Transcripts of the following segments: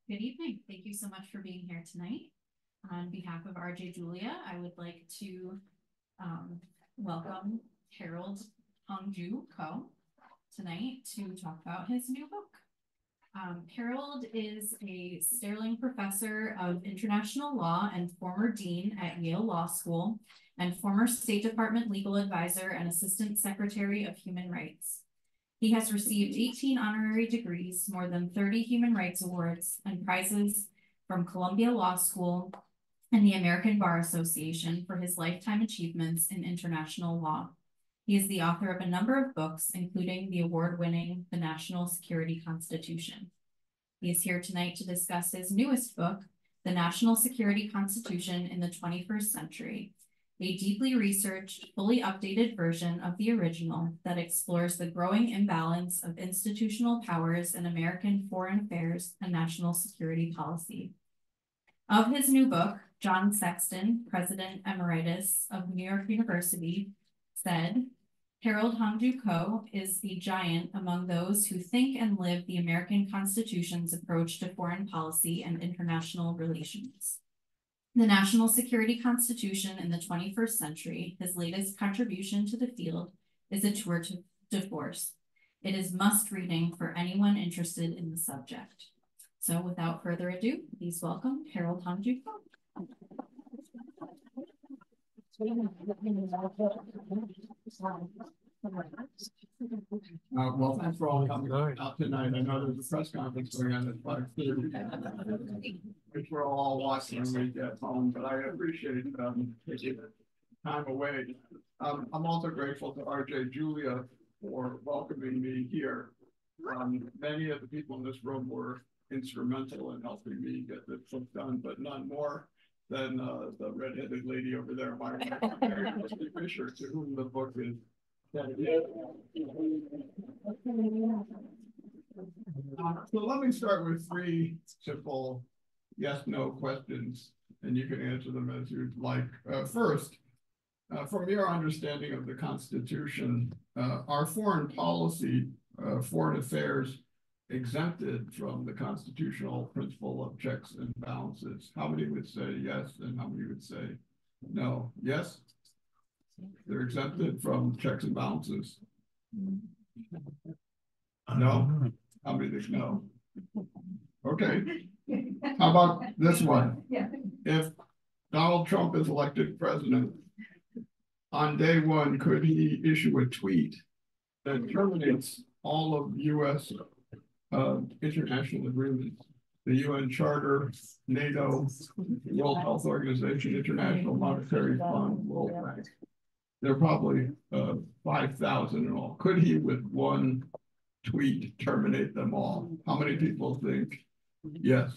Good evening. Thank you so much for being here tonight. On behalf of RJ Julia, I would like to welcome Harold Hongju Koh tonight to talk about his new book. Harold is a Sterling Professor of International Law and former Dean at Yale Law School and former State Department Legal Advisor and Assistant Secretary of Human Rights. He has received 18 honorary degrees, more than 30 human rights awards, and prizes from Columbia Law School and the American Bar Association for his lifetime achievements in international law. He is the author of a number of books, including the award-winning The National Security Constitution. He is here tonight to discuss his newest book, The National Security Constitution in the 21st Century, a deeply researched, fully updated version of the original that explores the growing imbalance of institutional powers in American foreign affairs and national security policy. Of his new book, John Sexton, President Emeritus of New York University, said, Harold Hongju Koh is the giant among those who think and live the American Constitution's approach to foreign policy and international relations. The National Security Constitution in the 21st Century, his latest contribution to the field, is a tour de force. It is must reading for anyone interested in the subject. So without further ado, please welcome Harold Hongju Koh. Well, thanks for all coming out tonight. I know there's a press conference going on at 5:30, which we're all watching when we get home, but I appreciate taking time away. I'm also grateful to RJ Julia for welcoming me here. Many of the people in this room were instrumental in helping me get this book done, but none more than the redheaded lady over there, my wife, Fisher, to whom the book is dedicated. So let me start with three simple yes/no questions, and you can answer them as you'd like. First, from your understanding of the Constitution, are foreign policy, foreign affairs exempted from the constitutional principle of checks and balances? How many would say yes, and how many would say no? Yes? They're exempted from checks and balances. No? How many think no? Okay. How about this one? If Donald Trump is elected president, on day one, could he issue a tweet that terminates all of U.S. International agreements, the UN Charter, NATO, World Health Organization, International Monetary Fund, World Bank? There are probably 5,000 in all. Could he, with one tweet, terminate them all? How many people think yes?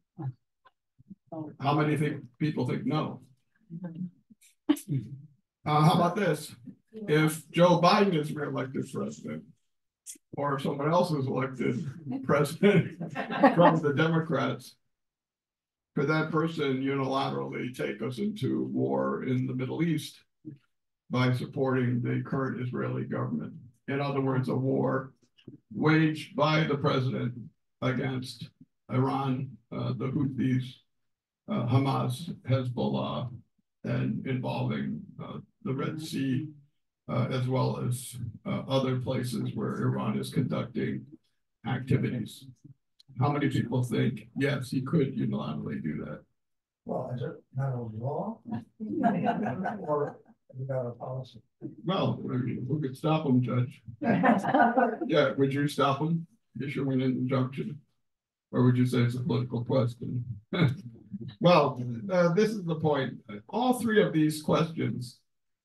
How many people think no? How about this? If Joe Biden is reelected president, or if someone else is elected president from the Democrats, could that person unilaterally take us into war in the Middle East by supporting the current Israeli government? In other words, a war waged by the president against Iran, the Houthis, Hamas, Hezbollah, and involving the Red Sea, as well as other places where Iran is conducting activities. How many people think, yes, he could unilaterally do that? Well, is it not a law? Or is it a policy? Well, who could stop him, Judge? Yeah, would you stop him issuing an injunction? Or would you say it's a political question? Well, this is the point. All three of these questions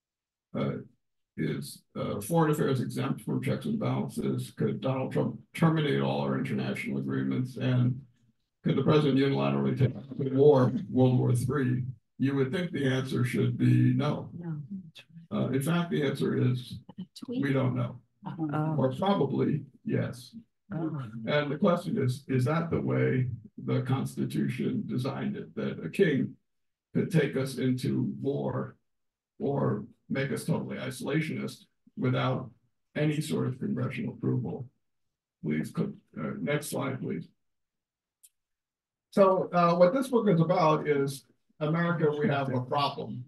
is foreign affairs exempt from checks and balances? Could Donald Trump terminate all our international agreements? And could the president unilaterally take war, World War III? You would think the answer should be no. In fact, the answer is we don't know. Or probably yes. And the question is that the way the Constitution designed it, that a king could take us into war or make us totally isolationist without any sort of congressional approval? Please, next slide, please. So what this book is about is America, we have a problem.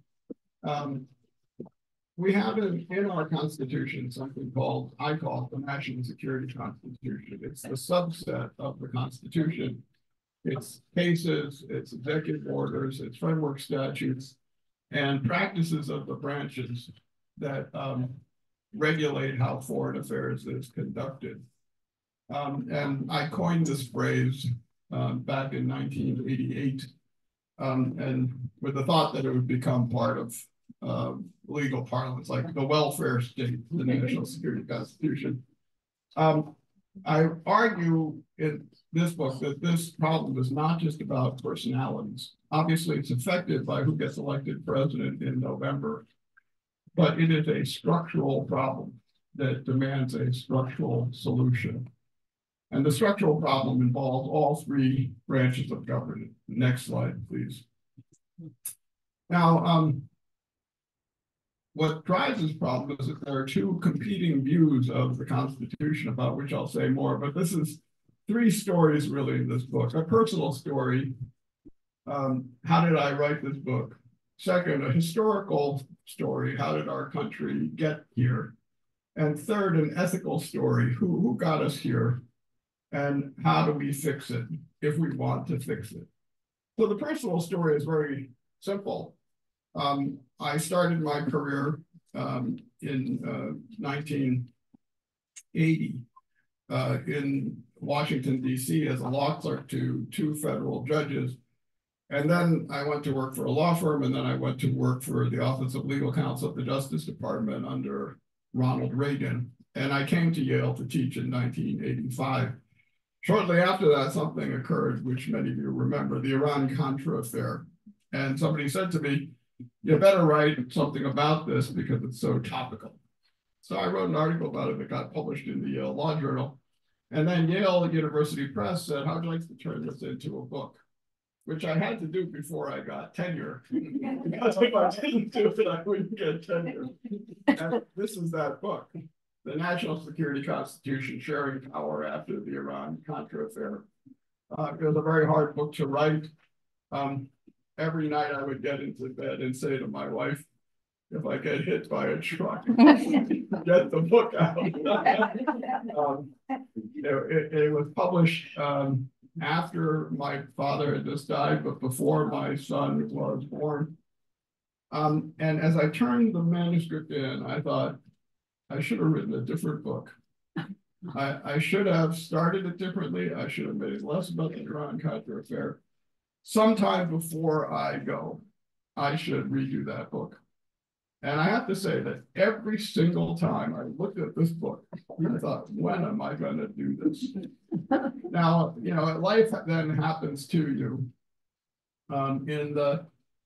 We have in our Constitution something called, I call it the National Security Constitution. It's the subset of the Constitution. It's cases, it's executive orders, it's framework statutes, and practices of the branches that regulate how foreign affairs is conducted. And I coined this phrase back in 1988, and with the thought that it would become part of legal parlance, like the welfare state, the National Security Constitution. I argue in this book that this problem is not just about personalities. Obviously, it's affected by who gets elected president in November, but it is a structural problem that demands a structural solution. And the structural problem involves all three branches of government. Next slide, please. Now, what drives this problem is that there are two competing views of the Constitution, about which I'll say more, but this is three stories really in this book. A personal story, how did I write this book? Second, a historical story, how did our country get here? And third, an ethical story, who got us here? And how do we fix it if we want to fix it? So the personal story is very simple. I started my career in 1980 in Washington, D.C. as a law clerk to two federal judges. And then I went to work for a law firm, and then I went to work for the Office of Legal Counsel at the Justice Department under Ronald Reagan. And I came to Yale to teach in 1985. Shortly after that, something occurred, which many of you remember, the Iran-Contra affair. And somebody said to me, you better write something about this because it's so topical. So I wrote an article about it that got published in the Yale Law Journal. And then Yale University Press said, how'd you like to turn this into a book? Which I had to do before I got tenure. Because if I didn't do it, I wouldn't get tenure. And this is that book, The National Security Constitution, Sharing Power After the Iran-Contra Affair. It was a very hard book to write. Every night I would get into bed and say to my wife, if I get hit by a truck, get the book out. It was published after my father had just died, but before my son was born. And as I turned the manuscript in, I thought, I should have written a different book. I should have started it differently. I should have made it less about the Iran-Contra affair. Sometime before I go, I should redo that book. And I have to say that every single time I looked at this book, I thought, when am I going to do this? Now, you know, life then happens to you. In the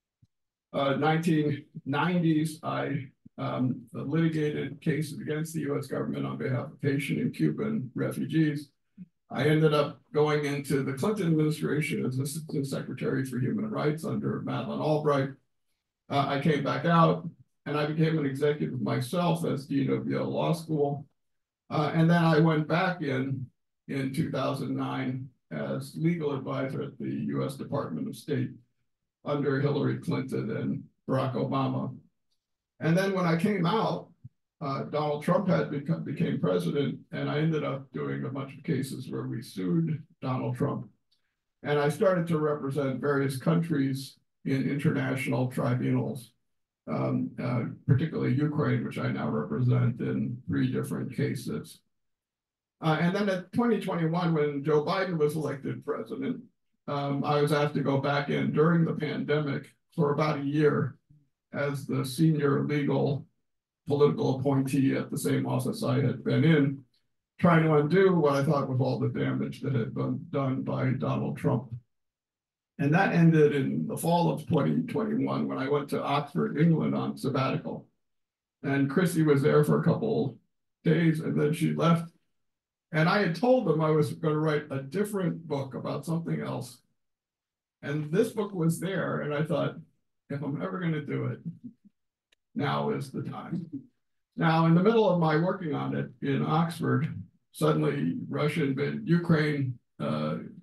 1990s, I litigated cases against the US government on behalf of Haitian and Cuban refugees. I ended up going into the Clinton administration as Assistant Secretary for Human Rights under Madeleine Albright. I came back out and I became an executive myself as Dean of Yale Law School. And then I went back in 2009 as legal advisor at the US Department of State under Hillary Clinton and Barack Obama. And then when I came out, Donald Trump had became president, and I ended up doing a bunch of cases where we sued Donald Trump. And I started to represent various countries in international tribunals, particularly Ukraine, which I now represent in 3 different cases. And then in 2021, when Joe Biden was elected president, I was asked to go back in during the pandemic for about a year as the senior legal political appointee at the same office I had been in, trying to undo what I thought was all the damage that had been done by Donald Trump. And that ended in the fall of 2021 when I went to Oxford, England on sabbatical. And Chrissy was there for a couple days and then she left. And I had told them I was going to write a different book about something else. And this book was there. And I thought, if I'm ever going to do it, now is the time. Now, in the middle of my working on it in Oxford, suddenly Russia invaded Ukraine,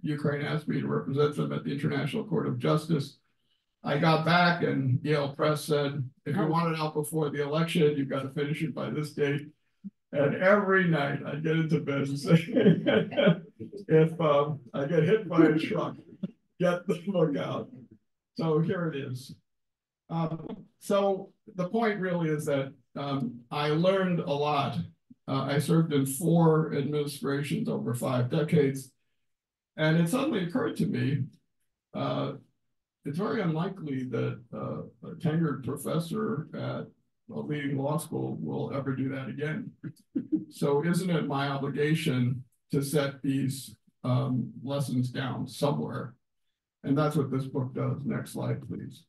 Ukraine asked me to represent them at the International Court of Justice. I got back and Yale Press said, if you want it out before the election, you've got to finish it by this date. And every night I get into bed and say, if I get hit by a truck, get the book out. So here it is. So the point really is that I learned a lot. I served in 4 administrations over 5 decades. And it suddenly occurred to me, it's very unlikely that a tenured professor at a leading law school will ever do that again. So isn't it my obligation to set these lessons down somewhere? And that's what this book does. Next slide, please.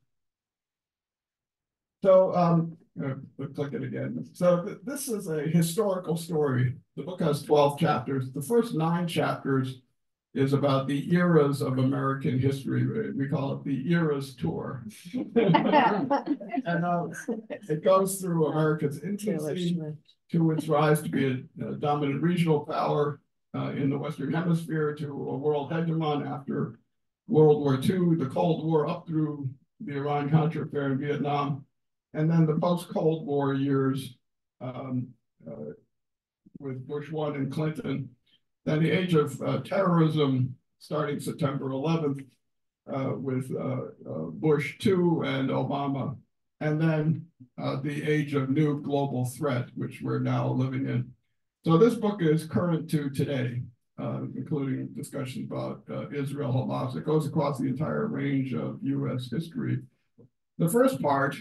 So click it again. So this is a historical story. The book has 12 chapters. The first 9 chapters is about the eras of American history. We call it the Eras Tour. And it goes through America's infancy to its rise to be a dominant regional power in the Western Hemisphere, to a world hegemon after World War II, the Cold War up through the Iran-Contra affair in Vietnam, and then the post-Cold War years with Bush 1 and Clinton. Then the age of terrorism starting September 11th with Bush 2 and Obama. And then the age of new global threat, which we're now living in. So this book is current to today, including discussions about Israel, Hamas. It goes across the entire range of US history. The first part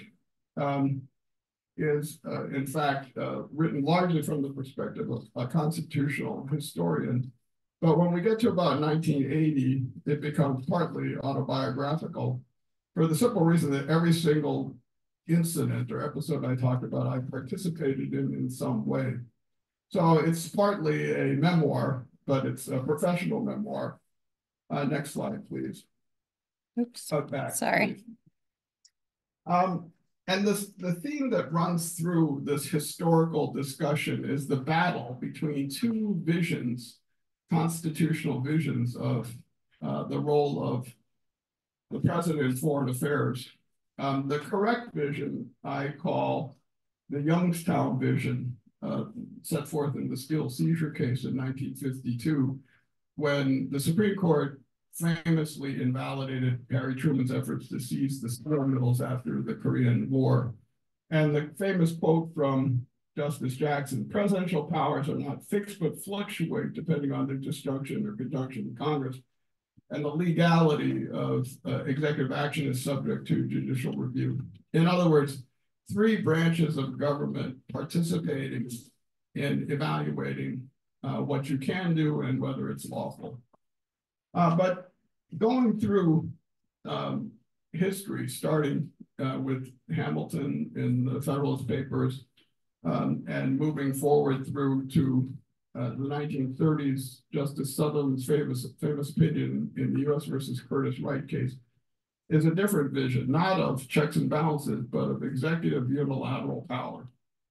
is, in fact, written largely from the perspective of a constitutional historian. But when we get to about 1980, it becomes partly autobiographical for the simple reason that every single incident or episode I talked about, I participated in some way. So it's partly a memoir, but it's a professional memoir. Next slide, please. Oops. Back, sorry. Please. And the theme that runs through this historical discussion is the battle between 2 visions, constitutional visions of the role of the president in foreign affairs. The correct vision I call the Youngstown vision, set forth in the Steel seizure case in 1952, when the Supreme Court famously invalidated Harry Truman's efforts to seize the steel mills after the Korean War. And the famous quote from Justice Jackson, presidential powers are not fixed but fluctuate depending on their disjunction or conjunction in Congress. And the legality of executive action is subject to judicial review. In other words, 3 branches of government participating in evaluating what you can do and whether it's lawful. But going through history, starting with Hamilton in the Federalist Papers and moving forward through to the 1930s, Justice Sutherland's famous opinion in the US versus Curtis Wright case is a different vision, not of checks and balances, but of executive unilateral power.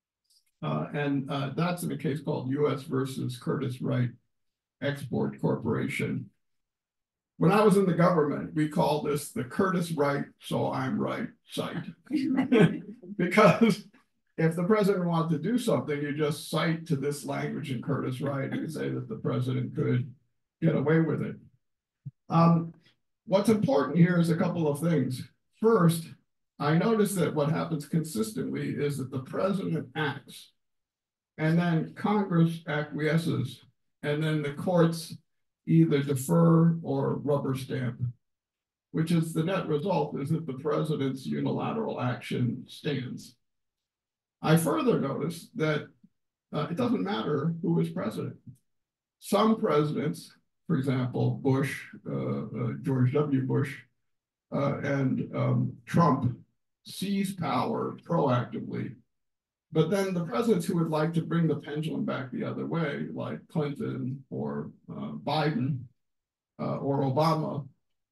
And that's in a case called US versus Curtis Wright Export Corporation. When I was in the government, we called this the Curtis Wright, so I'm right site. Because if the president wanted to do something, you just cite to this language in Curtis Wright and say that the president could get away with it. What's important here is a couple of things. First, I noticed that what happens consistently is that the president acts, and then Congress acquiesces, and then the courts either defer or rubber stamp, which is the net result is that the president's unilateral action stands. I further noticed that it doesn't matter who is president. Some presidents, for example, Bush, George W. Bush, and Trump seize power proactively. But then the presidents who would like to bring the pendulum back the other way, like Clinton or Biden or Obama,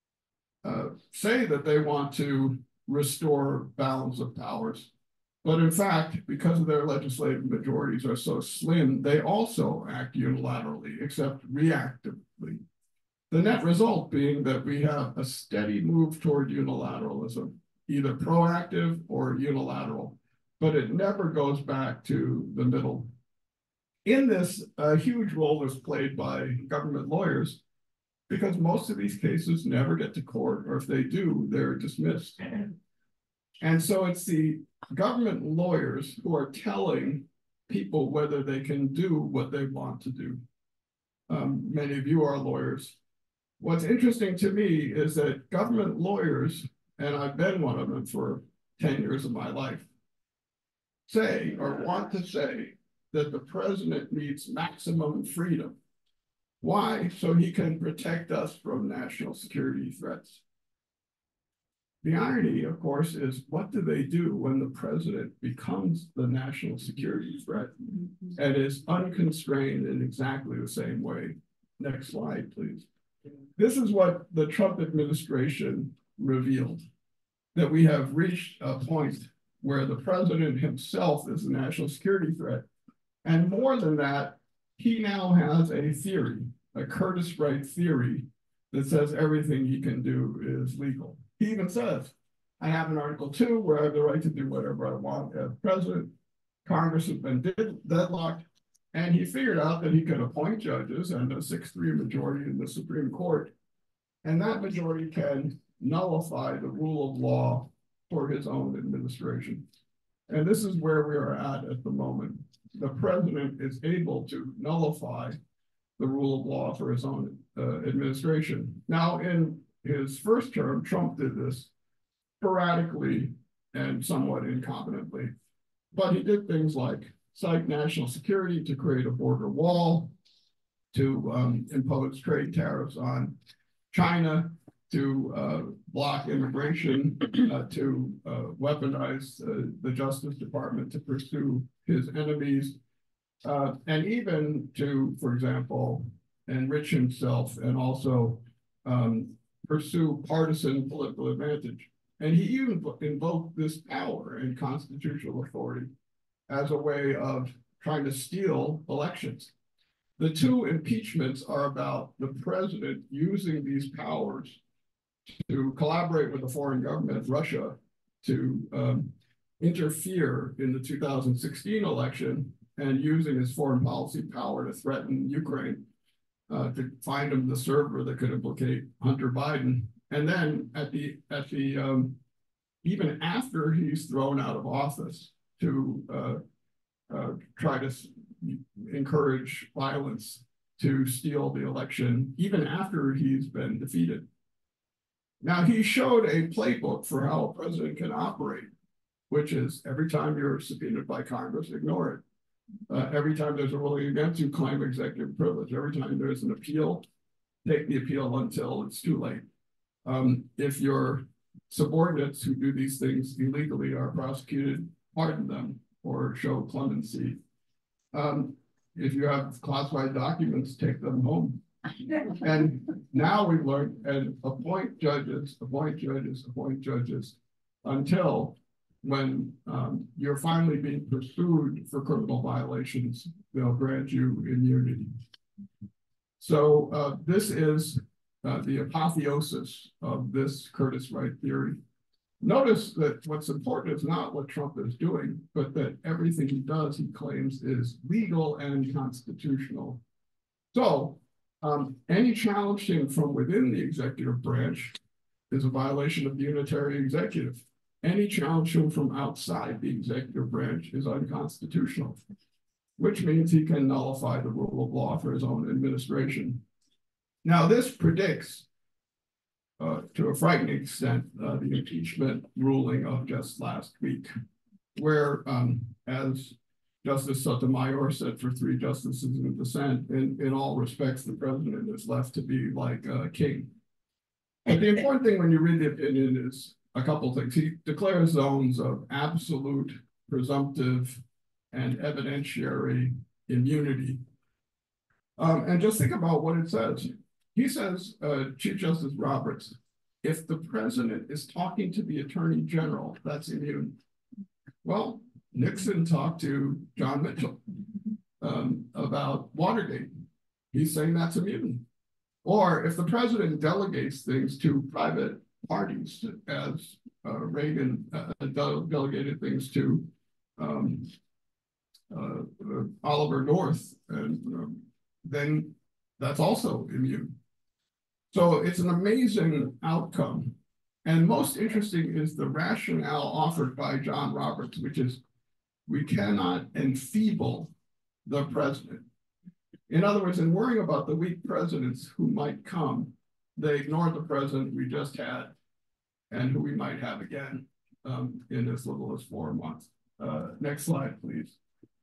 say that they want to restore balance of powers. But in fact, because of their legislative majorities are so slim, they also act unilaterally, except reactively. The net result being that we have a steady move toward unilateralism, either proactive or unilateral, but it never goes back to the middle. In this, a huge role is played by government lawyers, because most of these cases never get to court, or if they do, they're dismissed. And so it's the government lawyers who are telling people whether they can do what they want to do. Many of you are lawyers. What's interesting to me is that government lawyers, and I've been one of them for 10 years of my life, say or want to say that the president needs maximum freedom. Why? So he can protect us from national security threats. The irony, of course, is what do they do when the president becomes the national security threat and is unconstrained in exactly the same way? Next slide, please. This is what the Trump administration revealed, that we have reached a point where the president himself is a national security threat. And more than that, he now has a theory, a Curtis Wright theory, that says everything he can do is legal. He even says, I have an Article 2 where I have the right to do whatever I want as president. Congress has been deadlocked, and he figured out that he could appoint judges and a 6-3 majority in the Supreme Court, and that majority can nullify the rule of law for his own administration. And this is where we are at the moment. The president is able to nullify the rule of law for his own administration. Now, in his first term, Trump did this sporadically and somewhat incompetently, but he did things like cite national security to create a border wall, to impose trade tariffs on China, to block immigration, to weaponize the Justice Department to pursue his enemies, and even to, for example, enrich himself and also pursue partisan political advantage. And he even invoked this power and constitutional authority as a way of trying to steal elections. The two impeachments are about the president using these powers to collaborate with a foreign government, Russia, to interfere in the 2016 election and using his foreign policy power to threaten Ukraine, to find him the server that could implicate Hunter Biden. And then even after he's thrown out of office, to try to encourage violence to steal the election, even after he's been defeated. Now, he showed a playbook for how a president can operate, which is every time you're subpoenaed by Congress, ignore it. Every time there's a ruling against you, claim executive privilege. Every time there's an appeal, take the appeal until it's too late. If your subordinates who do these things illegally are prosecuted, pardon them or show clemency. If you have classified documents, take them home. And now we've learned, and appoint judges until when you're finally being pursued for criminal violations, they'll grant you immunity. So this is the apotheosis of this Curtis Wright theory. Notice that what's important is not what Trump is doing, but that everything he does, he claims, is legal and constitutional. So any challenge to him from within the executive branch is a violation of the unitary executive. Any challenge to him from outside the executive branch is unconstitutional, which means he can nullify the rule of law for his own administration. Now, this predicts, to a frightening extent, the impeachment ruling of just last week, where, as Justice Sotomayor said for 3 justices in dissent, in all respects, the president is left to be like a king. But the important thing when you read the opinion is a couple things. He declares zones of absolute, presumptive, and evidentiary immunity. And just think about what it says. He says, Chief Justice Roberts, if the president is talking to the attorney general, that's immune. Well, Nixon talked to John Mitchell about Watergate. He's saying that's immune. Or if the president delegates things to private parties, as Reagan delegated things to Oliver North, and then that's also immune. So it's an amazing outcome. And most interesting is the rationale offered by John Roberts, which is we cannot enfeeble the president. In other words, in worrying about the weak presidents who might come, they ignored the president we just had and who we might have again in as little as 4 months. Next slide, please.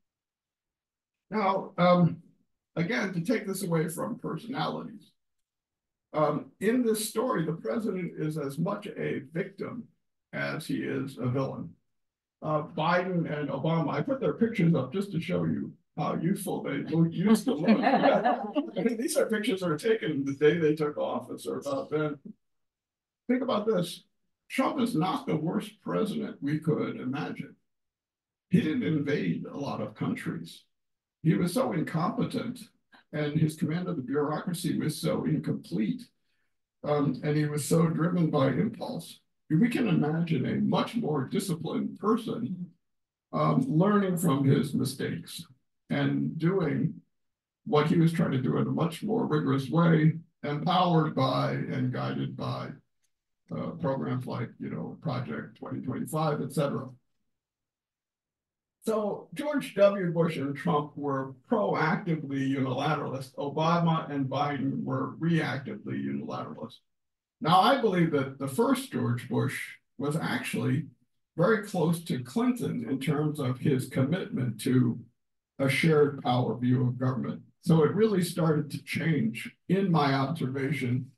Now, again, to take this away from personalities, in this story, the president is as much a victim as he is a villain. Biden and Obama, I put their pictures up just to show you how useful they used to look. I mean, these are pictures that are taken the day they took office or about then. Think about this. Trump is not the worst president we could imagine. He didn't invade a lot of countries. He was so incompetent, and his command of the bureaucracy was so incomplete, and he was so driven by impulse. We can imagine a much more disciplined person learning from his mistakes and doing what he was trying to do in a much more rigorous way, empowered by and guided by programs like, Project 2025, et cetera. So George W. Bush and Trump were proactively unilateralist. Obama and Biden were reactively unilateralist. Now, I believe that the first George Bush was actually very close to Clinton in terms of his commitment to a shared power view of government. So it really started to change, in my observation,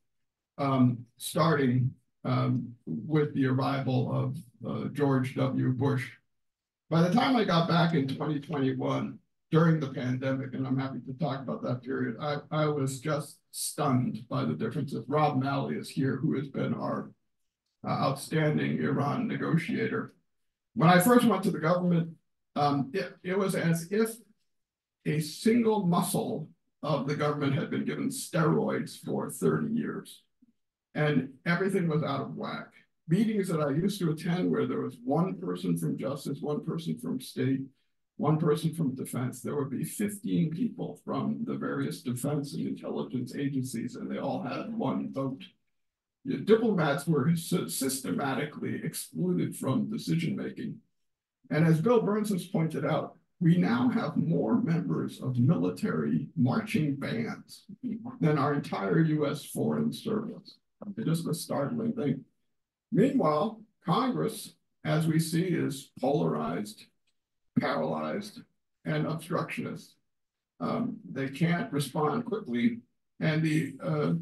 starting with the arrival of George W. Bush. By the time I got back in 2021, during the pandemic, and I'm happy to talk about that period, I was just stunned by the differences. Rob Malley is here, who has been our outstanding Iran negotiator. When I first went to the government, it was as if a single muscle of the government had been given steroids for 30 years, and everything was out of whack. Meetings that I used to attend where there was one person from justice, one person from state, one person from defense, there would be 15 people from the various defense and intelligence agencies, and they all had one vote. Diplomats were systematically excluded from decision-making. And as Bill Burns has pointed out, we now have more members of military marching bands than our entire US Foreign Service. It's just a startling thing. Meanwhile, Congress, as we see, is polarized, paralyzed, and obstructionist. They can't respond quickly, and the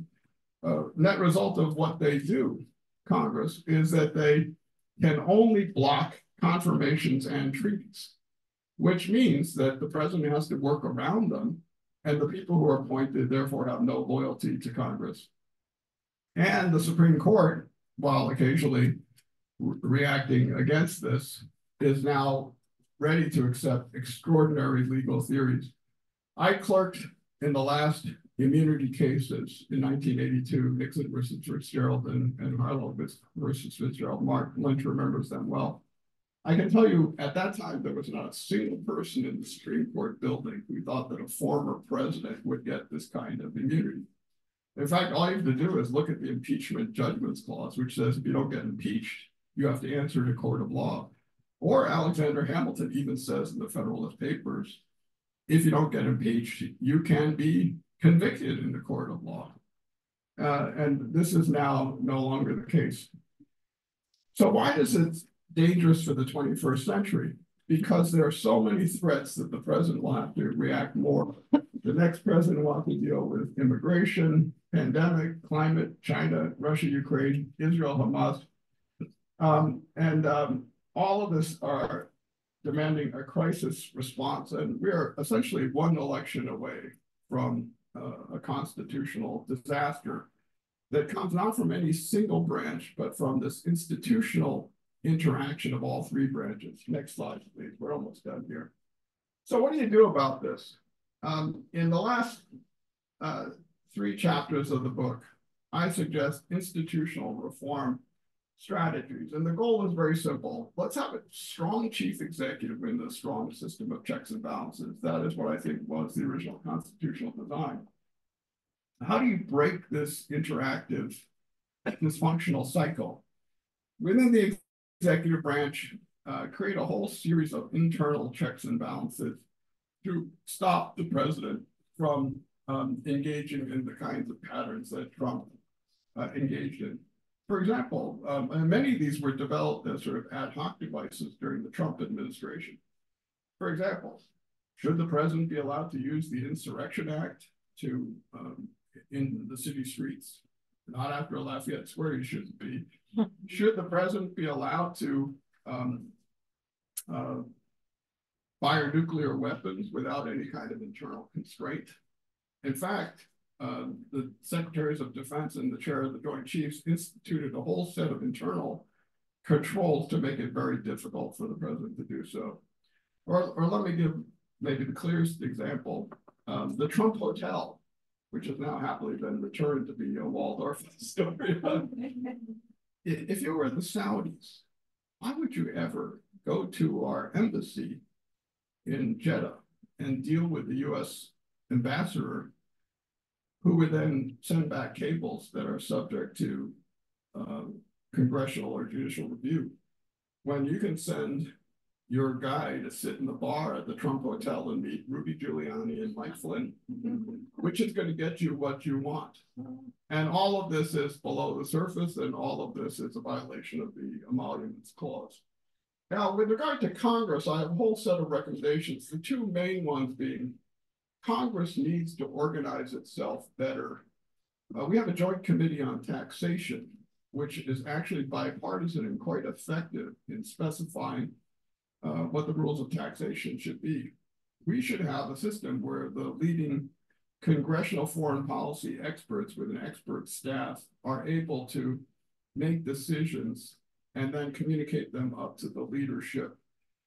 net result of what they do, Congress, is that they can only block confirmations and treaties, which means that the president has to work around them, and the people who are appointed therefore have no loyalty to Congress. And the Supreme Court, while occasionally reacting against this, is now ready to accept extraordinary legal theories. I clerked in the last immunity cases in 1982, Nixon versus Fitzgerald and Harlow versus Fitzgerald. Mark Lynch remembers them well. I can tell you at that time, there was not a single person in the Supreme Court building who thought that a former president would get this kind of immunity. In fact, all you have to do is look at the impeachment judgments clause, which says if you don't get impeached, you have to answer to a court of law. Or Alexander Hamilton even says in the Federalist Papers, if you don't get impeached, you can be convicted in the court of law. And this is now no longer the case. So why is it dangerous for the 21st century? Because there are so many threats that the president will have to react more. The next president will have to deal with immigration, pandemic, climate, China, Russia, Ukraine, Israel, Hamas. All of this are demanding a crisis response. And we are essentially one election away from a constitutional disaster that comes not from any single branch, but from this institutional interaction of all three branches. Next slide, please. We're almost done here. So what do you do about this? In the last 3 chapters of the book, I suggest institutional reform strategies. And the goal is very simple. Let's have a strong chief executive in a strong system of checks and balances. That is what I think was the original constitutional design. How do you break this interactive, dysfunctional cycle? Within the executive branch, create a whole series of internal checks and balances to stop the president from engaging in the kinds of patterns that Trump engaged in. For example, and many of these were developed as sort of ad hoc devices during the Trump administration. For example, should the president be allowed to use the Insurrection Act to in the city streets? Not after Lafayette Square, he shouldn't be. Should the president be allowed to fire nuclear weapons without any kind of internal constraint? In fact, the secretaries of defense and the chair of the Joint Chiefs instituted a whole set of internal controls to make it very difficult for the president to do so. Or let me give maybe the clearest example. The Trump Hotel, which has now happily been returned to be a Waldorf Astoria. If you were the Saudis, why would you ever go to our embassy in Jeddah and deal with the US ambassador, who would then send back cables that are subject to congressional or judicial review, when you can send your guy to sit in the bar at the Trump Hotel and meet Rudy Giuliani and Mike Flynn, which is going to get you what you want. And all of this is below the surface, and all of this is a violation of the Emoluments Clause. Now, with regard to Congress, I have a whole set of recommendations. The 2 main ones being Congress needs to organize itself better. We have a joint committee on taxation, which is actually bipartisan and quite effective in specifying what the rules of taxation should be. We should have a system where the leading congressional foreign policy experts with an expert staff are able to make decisions and then communicate them up to the leadership.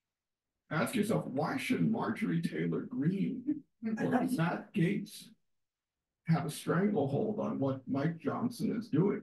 Ask yourself, why should Marjorie Taylor Greene or Matt Gaetz have a stranglehold on what Mike Johnson is doing?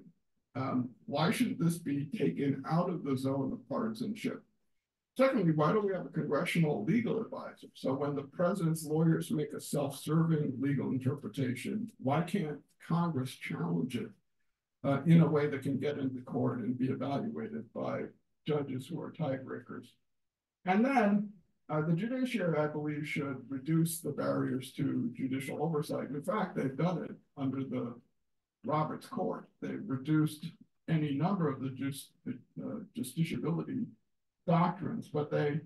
Why shouldn't this be taken out of the zone of partisanship? Secondly, why don't we have a congressional legal advisor? So when the president's lawyers make a self-serving legal interpretation, why can't Congress challenge it in a way that can get into court and be evaluated by judges who are tiebreakers? And then the judiciary, I believe, should reduce the barriers to judicial oversight. In fact, they've done it under the Roberts Court. They've reduced any number of the justiciability doctrines, but they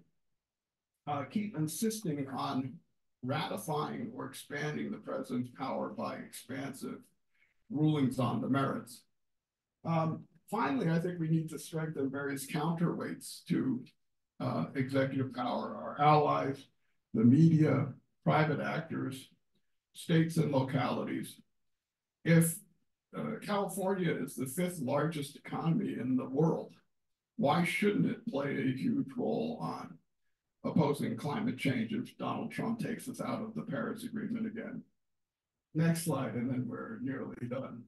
keep insisting on ratifying or expanding the president's power by expansive rulings on the merits. Finally, I think we need to strengthen various counterweights to executive power, our allies, the media, private actors, states and localities. If California is the 5th largest economy in the world, why shouldn't it play a huge role on opposing climate change if Donald Trump takes us out of the Paris Agreement again? Next slide, and then we're nearly done.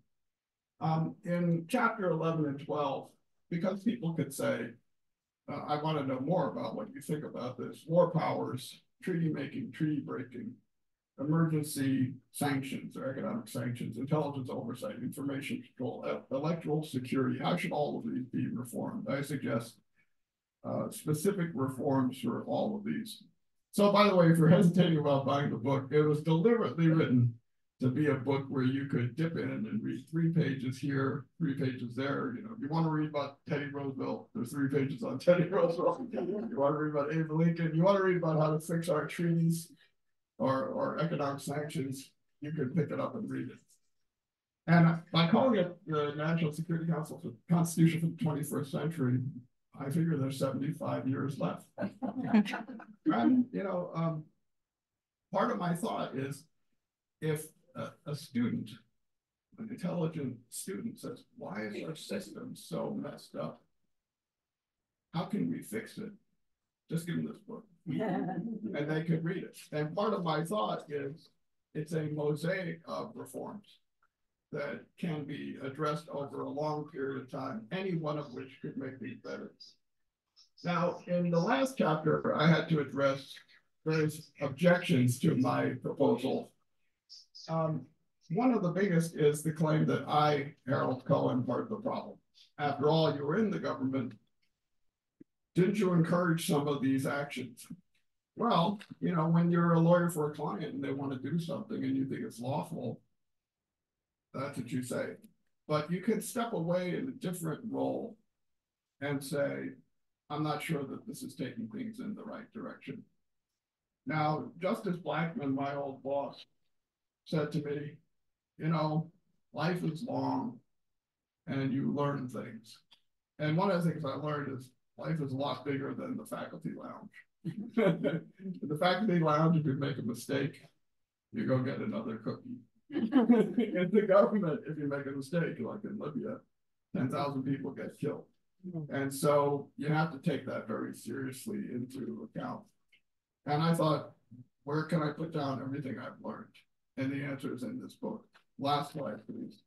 In chapter 11 and 12, because people could say, I want to know more about what you think about this, war powers, treaty making, treaty breaking, emergency sanctions or economic sanctions, intelligence oversight, information control, electoral security, how should all of these be reformed? I suggest specific reforms for all of these. So by the way, if you're hesitating about buying the book, it was deliberately written to be a book where you could dip in and read 3 pages here, 3 pages there. You know, if you want to read about Teddy Roosevelt, there's 3 pages on Teddy Roosevelt. You want to read about Abe Lincoln, you want to read about how to fix our treaties or economic sanctions, you could pick it up and read it. And by calling it the National Security Council for Constitution for the 21st Century, I figure there's 75 years left. And, you know, part of my thought is if a student, an intelligent student says, why is our system so messed up? How can we fix it? Just give them this book. And they could read it. And part of my thought is it's a mosaic of reforms. that can be addressed over a long period of time, any one of which could make things better. Now, in the last chapter, I had to address various objections to my proposal. One of the biggest is the claim that I, Harold Koh, am part of the problem. After all, you were in the government. Didn't you encourage some of these actions? Well, you know, when you're a lawyer for a client and they want to do something and you think it's lawful, that's what you say. But you could step away in a different role and say, I'm not sure that this is taking things in the right direction. Now, Justice Blackmun, my old boss, said to me, you know, life is long and you learn things. And one of the things I learned is life is a lot bigger than the faculty lounge. The faculty lounge, if you make a mistake, you go get another cookie. In the government, if you make a mistake, like in Libya, 10,000 people get killed. And so you have to take that very seriously into account. And I thought, where can I put down everything I've learned? And the answer is in this book. Last slide, please.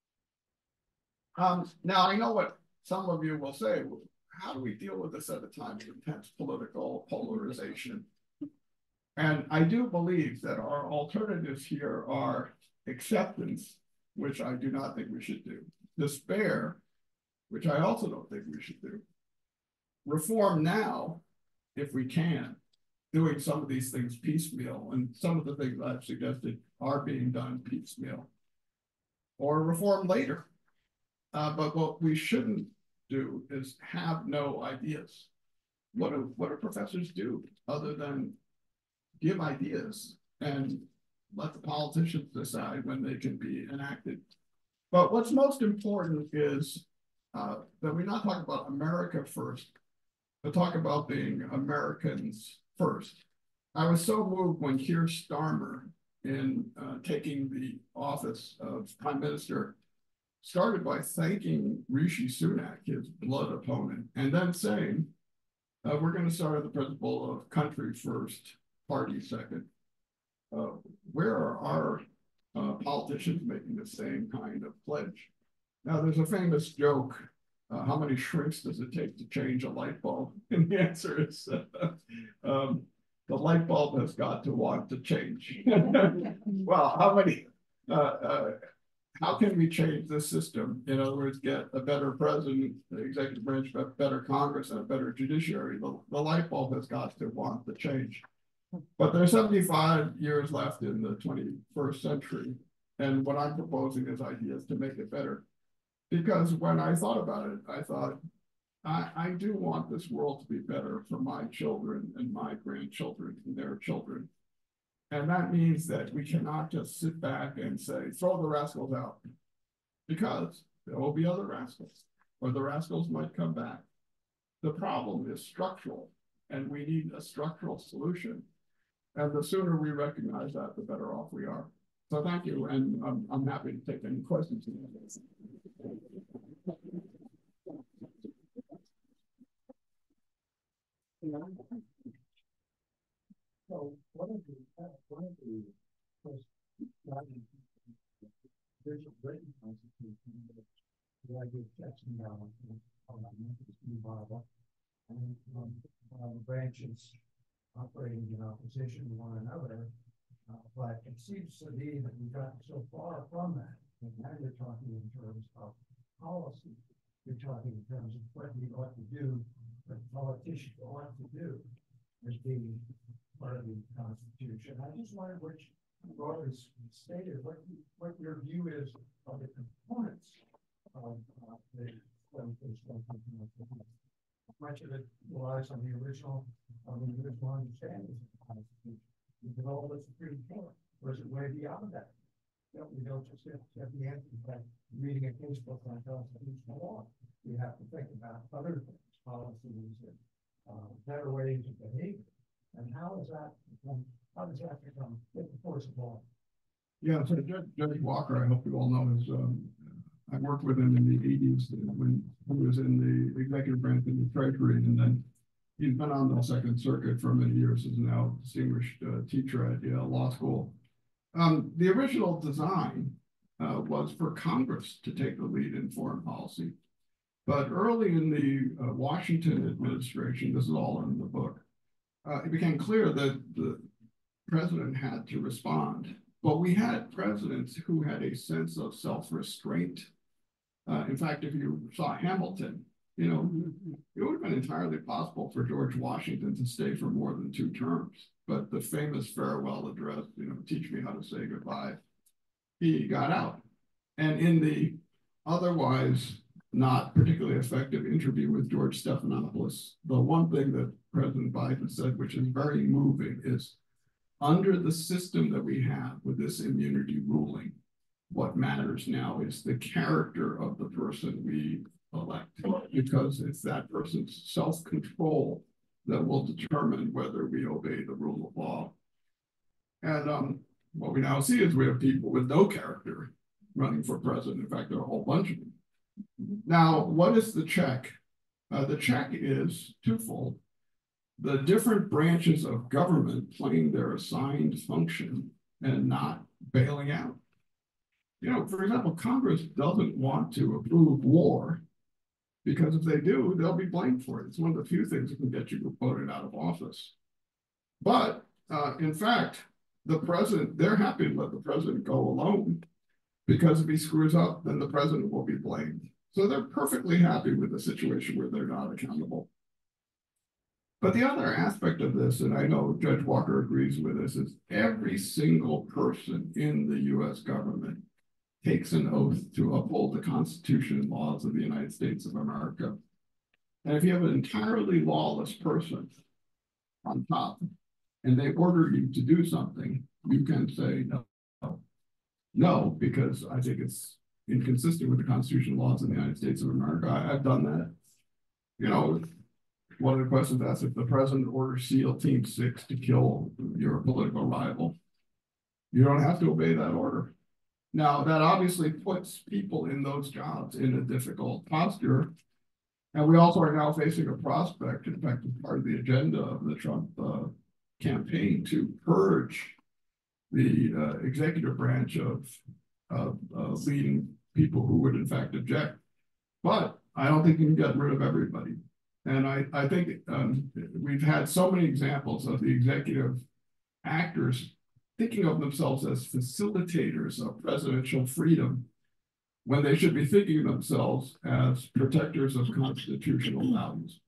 Now, I know what some of you will say. How do we deal with this at a time of intense political polarization? And I do believe that our alternatives here are acceptance, which I do not think we should do. Despair, which I also don't think we should do. Reform now, if we can, doing some of these things piecemeal, and some of the things I've suggested are being done piecemeal. Or reform later. But what we shouldn't do is have no ideas. What do professors do other than give ideas and let the politicians decide when they can be enacted? But what's most important is that we not talk about America first, but talk about being Americans first. I was so moved when Keir Starmer, in taking the office of Prime Minister, started by thanking Rishi Sunak, his blood opponent, and then saying, we're going to start at the principle of country first, party second. Where are our politicians making the same kind of pledge? Now, there's a famous joke, how many shrinks does it take to change a light bulb? And the answer is, the light bulb has got to want to change. Well, how can we change this system? In other words, get a better president, the executive branch, a better Congress, and a better judiciary. The light bulb has got to want to change. But there's 75 years left in the 21st century. And what I'm proposing is ideas to make it better. Because when I thought about it, I thought, I do want this world to be better for my children and my grandchildren and their children. And that means that we cannot just sit back and say, throw the rascals out, because there will be other rascals, or the rascals might come back. The problem is structural, and we need a structural solution. And the sooner we recognize that, the better off we are. So thank you, and I'm happy to take any questions. So one of the first there's a written constitution that the idea of checks and balances in the Bible, and the branches operating in opposition to one another. But it seems to me that we've gotten so far from that, and now you're talking in terms of policy. You're talking in terms of what we ought to do, what politicians ought to do as being part of the Constitution. I just wondered which broadly stated what your view is of the components of the much of it relies on the original understanding of the Constitution. You develop a Supreme Court, or is it way beyond that? We don't just have the answer by reading a case book on constitutional law. We have to think about other things, policies, and better ways of behaving. And how does that become the force of law? Yeah, so Judge Walker, I hope you all know, is I worked with him in the 80s when he was in the executive branch in the Treasury, and then he's been on the Second Circuit for many years, is now a distinguished teacher at Yale Law School. The original design was for Congress to take the lead in foreign policy. But early in the Washington administration, this is all in the book, it became clear that the president had to respond. But we had presidents who had a sense of self-restraint. In fact, if you saw Hamilton, you know, it would have been entirely possible for George Washington to stay for more than 2 terms. But the famous farewell address, you know, teach me how to say goodbye, he got out. And in the otherwise not particularly effective interview with George Stephanopoulos, the one thing that President Biden said, which is very moving, is under the system that we have with this immunity ruling, what matters now is the character of the person we elect, because it's that person's self-control that will determine whether we obey the rule of law. And what we now see is we have people with no character running for president. In fact, there are a whole bunch of them. Now, what is the check? The check is twofold. The different branches of government playing their assigned function and not bailing out. You know, for example, Congress doesn't want to approve war because if they do, they'll be blamed for it. It's one of the few things that can get you voted out of office. But in fact, the president, they're happy to let the president go alone because if he screws up, then the president will be blamed. So they're perfectly happy with the situation where they're not accountable. But the other aspect of this, and I know Judge Walker agrees with this, is every single person in the US government takes an oath to uphold the Constitution and laws of the United States of America. And if you have an entirely lawless person on top and they order you to do something, you can say no, because I think it's inconsistent with the Constitution and laws of the United States of America. I've done that. You know, one of the questions asked, if the president orders SEAL Team 6 to kill your political rival, you don't have to obey that order. Now, that obviously puts people in those jobs in a difficult posture. And we also are now facing a prospect, in fact, part of the agenda of the Trump campaign to purge the executive branch of leading people who would, in fact, object. But I don't think you can get rid of everybody. And I think we've had so many examples of the executive actors thinking of themselves as facilitators of presidential freedom when they should be thinking of themselves as protectors of constitutional values.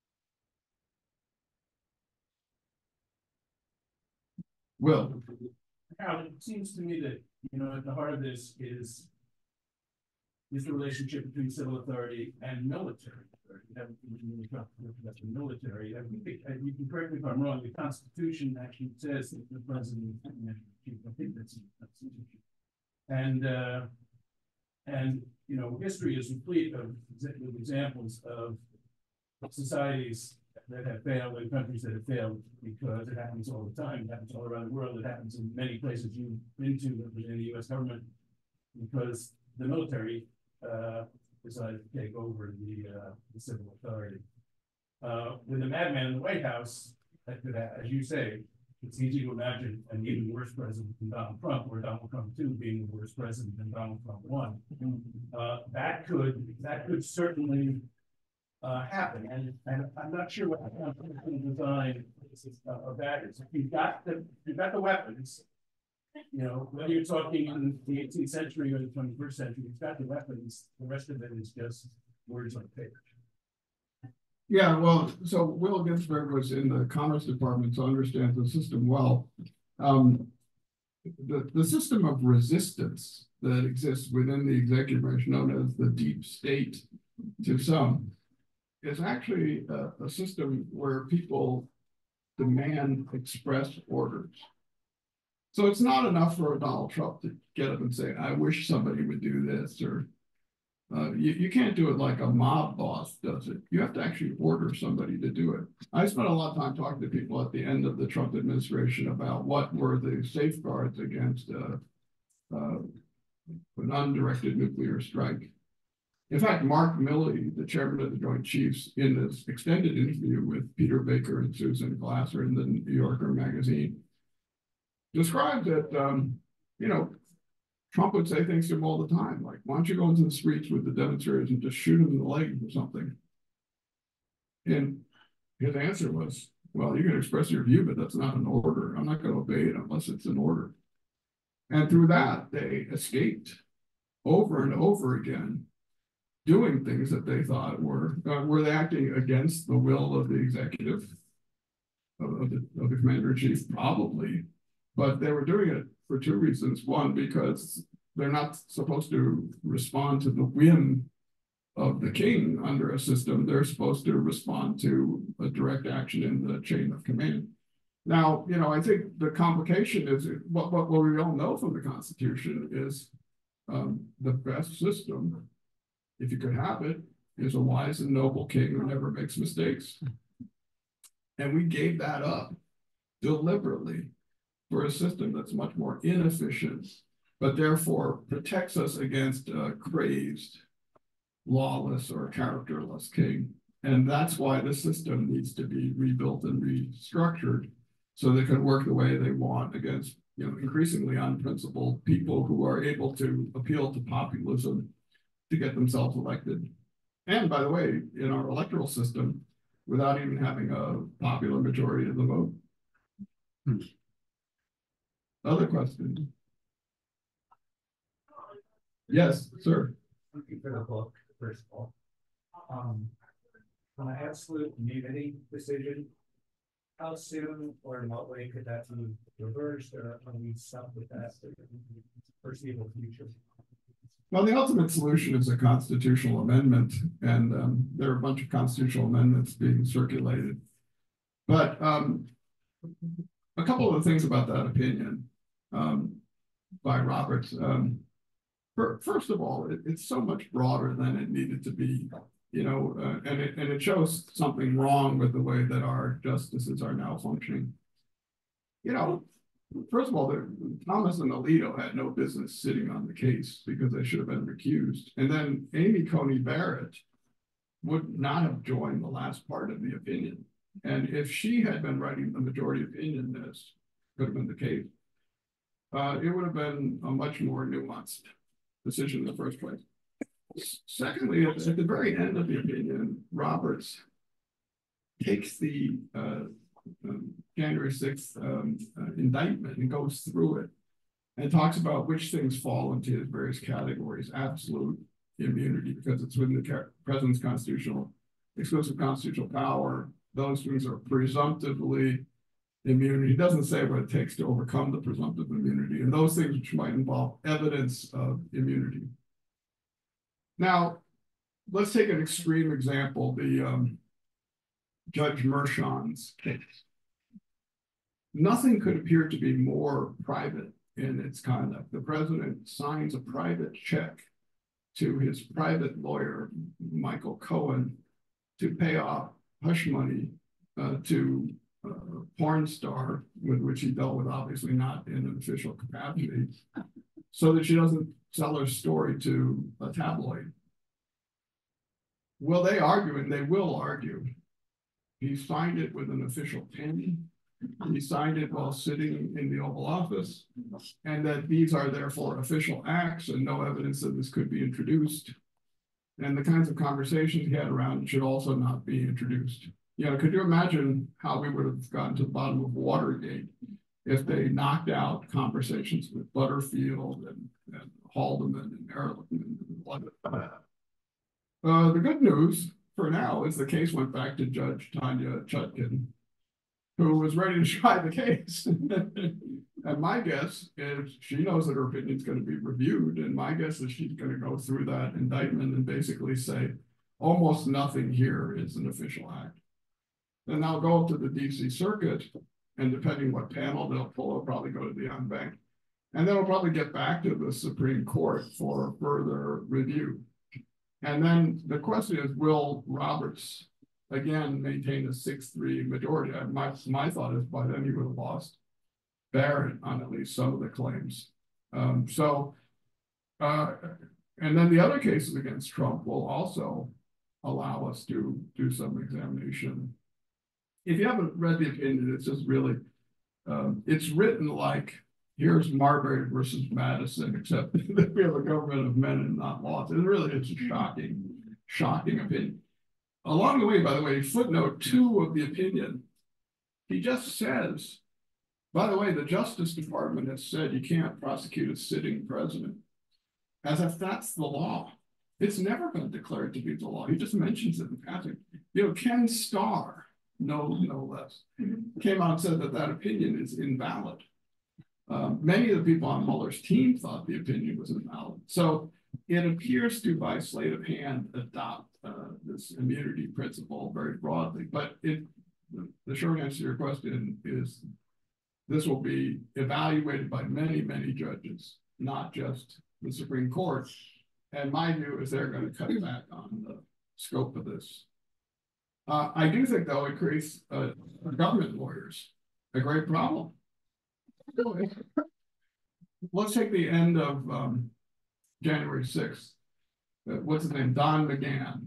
Will. Harold, it seems to me that, you know, at the heart of this is the relationship between civil authority and military authority. That's the military. I think you can correct me if I'm wrong. The Constitution actually says that the president is chief. I think that's the Constitution. And you know, history is complete of examples of societies that have failed and countries that have failed, because it happens all the time. It happens all around the world. It happens in many places you've been to in the U.S. government, because the military decided to take over the civil authority. With a madman in the White House, that could, as you say, it's easy to imagine an even worse president than Donald Trump, or Donald Trump 2 being the worst president than Donald Trump 1. That could certainly happen, and I'm not sure what the constitutional design of that is. If you've got the weapons, you know, whether you're talking in the 18th century or the 21st century, you've got the weapons. The rest of it is just words on paper. Yeah, well, so Will Ginsburg was in the Commerce Department, so understands the system well. The system of resistance that exists within the executive branch, known as the deep state to some, is actually a system where people demand express orders. So it's not enough for Donald Trump to get up and say, I wish somebody would do this, or you can't do it like a mob boss does it. You have to actually order somebody to do it. I spent a lot of time talking to people at the end of the Trump administration about what were the safeguards against an undirected nuclear strike. In fact, Mark Milley, the chairman of the Joint Chiefs, in this extended interview with Peter Baker and Susan Glasser in the New Yorker magazine, described that, you know, Trump would say things to him all the time, like, why don't you go into the streets with the demonstrators and just shoot them in the leg or something? And his answer was, well, you can express your view, but that's not an order. I'm not going to obey it unless it's an order. And through that, they escaped over and over again, doing things that they thought were they acting against the will of the executive, of the commander-in-chief, probably, but they were doing it for two reasons. One, because they're not supposed to respond to the whim of the king under a system. They're supposed to respond to a direct action in the chain of command. Now, I think the complication is what we all know from the Constitution is the best system, if you could have it, is a wise and noble king who never makes mistakes. And we gave that up deliberately for a system that's much more inefficient, but therefore protects us against a crazed, lawless, or characterless king. And that's why the system needs to be rebuilt and restructured so they can work the way they want against, increasingly unprincipled people who are able to appeal to populism to get themselves elected. And by the way, in our electoral system, without even having a popular majority of the vote. Other questions? Yes, sir. Thank you for the book, first of all. On an absolute immunity decision, how soon or in what way could that be reversed, or are we stuck with that for the foreseeable future? Well, the ultimate solution is a constitutional amendment, and there are a bunch of constitutional amendments being circulated. But a couple of things about that opinion by Roberts. First of all, it's so much broader than it needed to be, and it shows something wrong with the way that our justices are now functioning. First of all, Thomas and Alito had no business sitting on the case because they should have been recused. And then Amy Coney Barrett would not have joined the last part of the opinion. And if she had been writing the majority opinion, as could have been the case, it would have been a much more nuanced decision in the first place. Secondly, at the very end of the opinion, Roberts takes the January 6th indictment and goes through it and talks about which things fall into his various categories. Absolute immunity, because it's within the president's exclusive constitutional power. Those things are presumptively immunity. He doesn't say what it takes to overcome the presumptive immunity, and those things which might involve evidence of immunity. Now, let's take an extreme example, the Judge Mershon's case. Nothing could appear to be more private in its conduct. The president signs a private check to his private lawyer, Michael Cohen, to pay off hush money to a porn star with which he dealt with, obviously not in an official capacity, so that she doesn't sell her story to a tabloid. Will they argue? And they will argue. He signed it with an official pen. He signed it while sitting in the Oval Office, and that these are therefore official acts and no evidence that this could be introduced. And the kinds of conversations he had around it should also not be introduced. Could you imagine how we would have gotten to the bottom of Watergate if they knocked out conversations with Butterfield and Haldeman and Ehrlichman and like that? The good news for now is the case went back to Judge Tanya Chutkan, who was ready to try the case. And my guess is she knows that her opinion is going to be reviewed. And my guess is she's going to go through that indictment and basically say, almost nothing here is an official act. Then they'll go up to the DC Circuit, and depending what panel they'll pull, they'll probably go to the en banc. And then we'll probably get back to the Supreme Court for further review. And then the question is, will Roberts again maintain a 6-3 majority? My thought is by then he would have lost Barrett on at least some of the claims. And then the other cases against Trump will also allow us to do some examination. If you haven't read the opinion, it's just really, it's written like here's Marbury versus Madison, except that we have a government of men and not laws. It's a shocking opinion. Along the way, by the way, footnote 2 of the opinion, he just says, by the way, the Justice Department has said you can't prosecute a sitting president, as if that's the law. It's never been declared to be the law. He just mentions it in passing. Ken Starr, no less, came out and said that opinion is invalid. Many of the people on Mueller's team thought the opinion was invalid. So it appears to, by sleight of hand, adopt this immunity principle very broadly. But the short answer to your question is this will be evaluated by many, many judges, not just the Supreme Court. And my view is they're going to cut back on the scope of this. I do think, though, it creates government lawyers a great problem. Let's take the end of January 6th. What's his name? Don McGahn,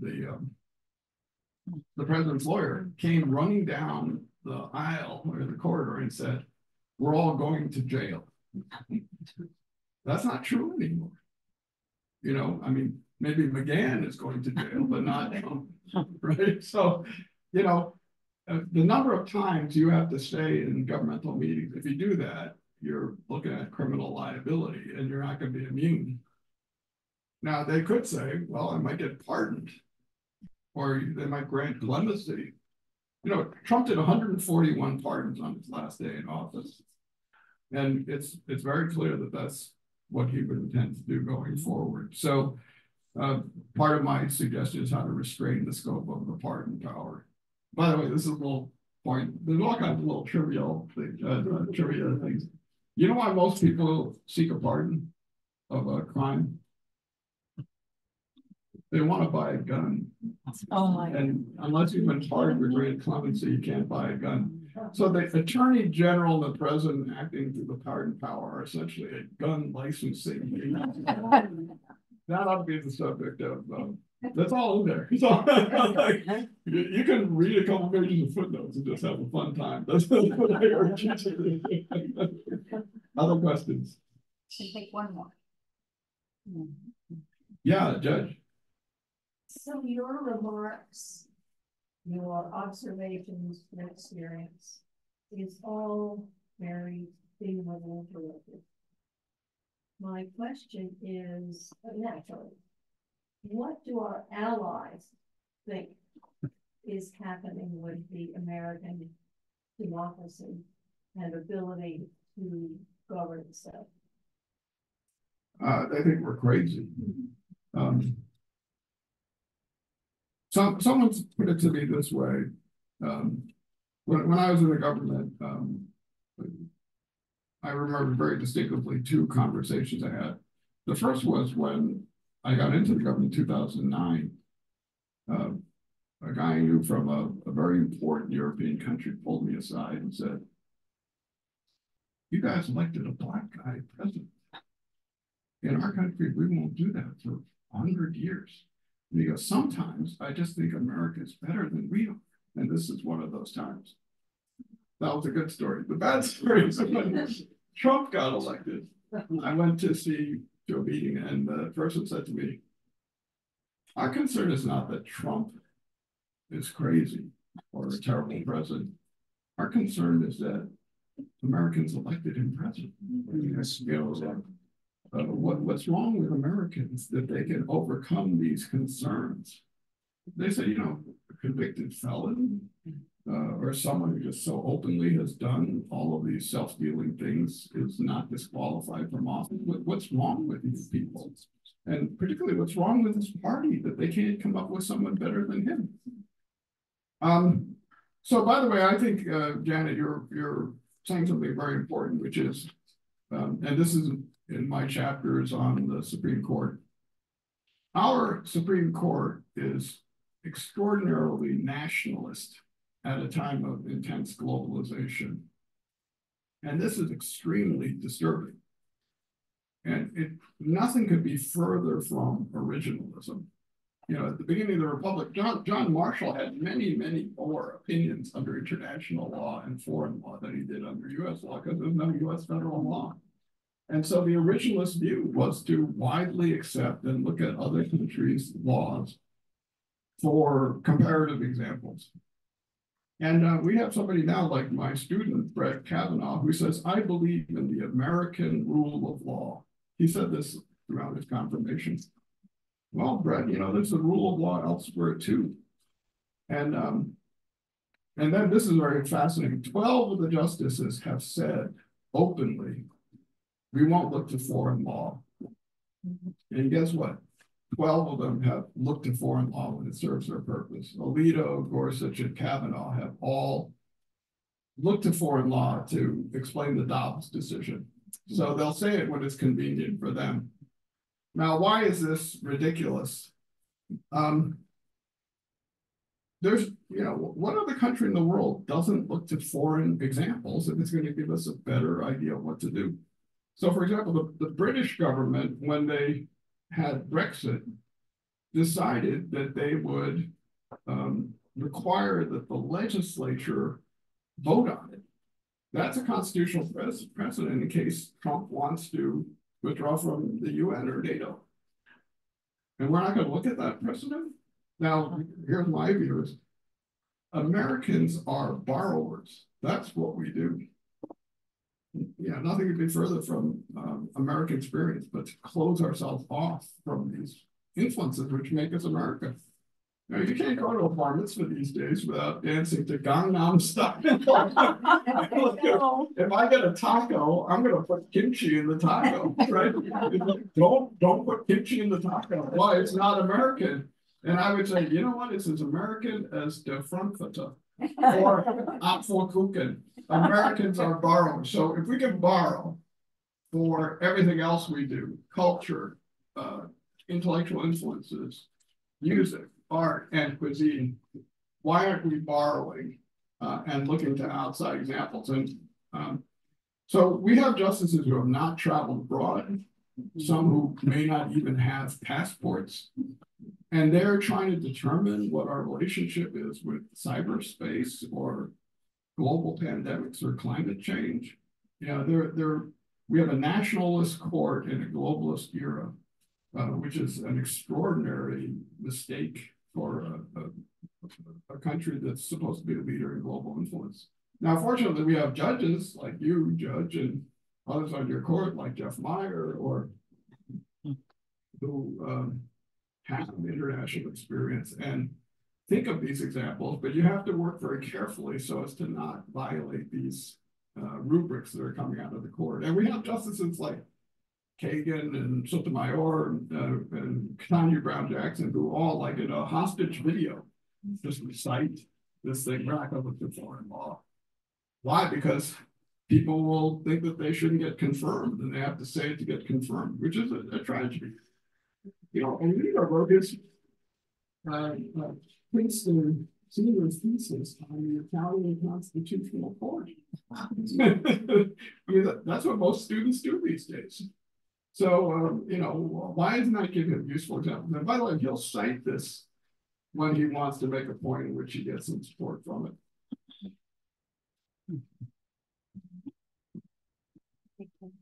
the president's lawyer, came running down the aisle or the corridor and said, "We're all going to jail." That's not true anymore. I mean, maybe McGahn is going to jail, but not Trump, right? So, the number of times you have to stay in governmental meetings, if you do that, you're looking at criminal liability and you're not going to be immune. Now, they could say, well, I might get pardoned, or they might grant clemency. Trump did 141 pardons on his last day in office. And it's very clear that that's what he would intend to do going forward. So part of my suggestion is how to restrain the scope of the pardon power. By the way, this is a little point. There's all kinds of little trivia things. You know why most people seek a pardon of a crime? They want to buy a gun. And unless you've been pardoned or granted clemency, you can't buy a gun. So the Attorney General and the President acting through the pardon power are essentially a gun licensing. That ought to be the subject of, that's all in there. So, you can read a couple pages of footnotes and just have a fun time. That's what I urge you to do. Other questions? Should take one more. Yeah, Judge. So your remarks, your observations and experience is all very singularly directed. My question is, naturally, what do our allies think is happening with the American democracy and ability to govern itself? They think we're crazy. Someone's put it to me this way. When I was in the government, I remember very distinctively 2 conversations I had. The first was when I got into the government in 2009. A guy I knew from a very important European country pulled me aside and said, "You guys elected a black guy president. In our country, we won't do that for 100 years. And he goes, sometimes I just think America is better than we are. And this is one of those times." That was a good story. The bad story is when Trump got elected. I went to see Joe meeting, and the person said to me, "Our concern is not that Trump is crazy or a terrible president. Our concern is that Americans elected him president." What's wrong with Americans that they can overcome these concerns? They say, a convicted felon or someone who just so openly has done all of these self-dealing things is not disqualified from office. What's wrong with these people? And particularly, what's wrong with this party that they can't come up with someone better than him? So, by the way, I think, Janet, you're saying something very important, which is, and this is in my chapters on the Supreme Court. Our Supreme Court is extraordinarily nationalist at a time of intense globalization. And this is extremely disturbing. And nothing could be further from originalism. At the beginning of the Republic, John Marshall had many, many more opinions under international law and foreign law than he did under US law, because there's no US federal law. And so the originalist view was to widely accept and look at other countries' laws for comparative examples. And we have somebody now like my student, Brett Kavanaugh, who says, I believe in the American rule of law. He said this throughout his confirmation. Well, Brett, there's a rule of law elsewhere too. And then this is very fascinating. 12 of the justices have said openly, we won't look to foreign law. And guess what? 12 of them have looked to foreign law when it serves their purpose. Alito, Gorsuch, and Kavanaugh have all looked to foreign law to explain the Dobbs decision. So they'll say it when it's convenient for them. Now, why is this ridiculous? There's, what other country in the world doesn't look to foreign examples if it's going to give us a better idea of what to do? So, for example, the British government, when they had Brexit, decided that they would require that the legislature vote on it. That's a constitutional precedent in case Trump wants to withdraw from the UN or NATO. And we're not going to look at that precedent? Now, here's my view is Americans are borrowers. That's what we do. Nothing could be further from American experience, but to close ourselves off from these influences which make us America. Now, you can't go to a bar mitzvah these days without dancing to Gangnam Style. If I get a taco, I'm going to put kimchi in the taco, right? Don't put kimchi in the taco. Why? It's not American. And I would say, you know what? It's as American as der Frankfurter or Apfelkuchen. Americans are borrowers. So if we can borrow for everything else we do, culture, intellectual influences, music, art, and cuisine, why aren't we borrowing and looking to outside examples? And so we have justices who have not traveled abroad, some who may not even have passports, and they're trying to determine what our relationship is with cyberspace or global pandemics or climate change. We have a nationalist court in a globalist era, which is an extraordinary mistake for a country that's supposed to be a leader in global influence. Now, fortunately, we have judges like you, Judge, and others on your court like Jeff Meyer, or who have international experience and think of these examples, but you have to work very carefully so as to not violate these rubrics that are coming out of the court. And we have justices like Kagan and Sotomayor and Tanya Brown Jackson, who all, like in a hostage video, just recite this thing. We're not going to look at foreign law. Why? Because people will think that they shouldn't get confirmed, and they have to say it to get confirmed, which is a tragedy. Alito wrote his Princeton senior thesis on the Italian Constitutional Court. I mean, that's what most students do these days. So, why isn't that giving him useful examples? And by the way, he'll cite this when he wants to make a point in which he gets some support from it.